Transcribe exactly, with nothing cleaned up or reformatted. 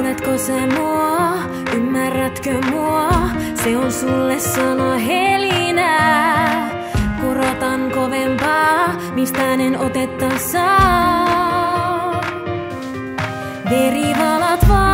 Kuuletko sä mua, ymmärrätkö mua? Se on sulle sana helinää. Korotan kovempaa, mistä en otetta saa. Verivalat vaan.